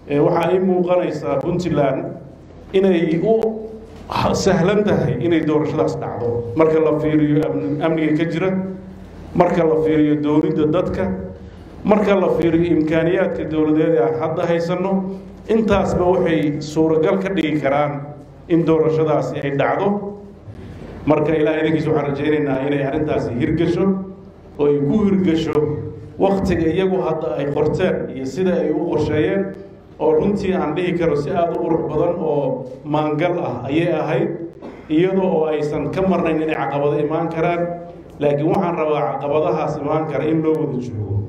waxa ay muuqanaysaa Puntland inay u sahlan tahay inay doorashadaas dhacdo marka la fiiriyo amniga ka jira marka la fiiriyo dowladda dadka marka la fiiriyo imkaaniyaadka dawladeed ee hadda haysano intaasba waxay suuragal ka dhigi karaan in doorashadaasi ay dhacdo marka ilaahay idinkiisa waxaan rajaynaynaa inay arrintaasi hirgasho oo ay ku hirgasho waqtiga iyagu hadda ay qorteen iyo sida ay u qorsheeyeen oo runtii aan dhihi karo si aad u qurux badan oo maangal ah ayay ahayd iyadoo oo aysan ka marnayn inay caqabado imaan karaan laakiin waxaan rabaa caqabadahaas imaan kara in loo wada joogo